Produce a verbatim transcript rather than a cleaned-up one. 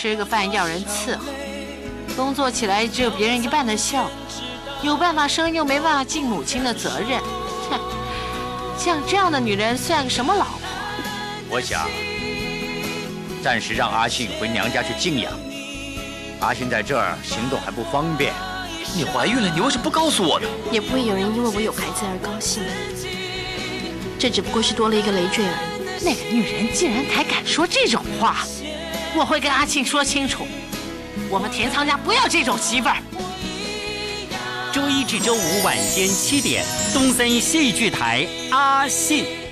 吃个饭要人伺候，工作起来只有别人一半的效果，有办法生又没办法尽母亲的责任。哼，像这样的女人算个什么老婆？ 我想暂时让阿信回娘家去静养。阿信在这儿行动还不方便。 你怀孕了，你为什么不告诉我呢？ 也不会有人因为我有孩子而高兴。这只不过是多了一个累赘而已。 那个女人竟然还敢说这种话，我会跟阿庆说清楚，我们田仓家不要这种媳妇儿。 周一至周五晚间七点，东森戏剧台《阿信》。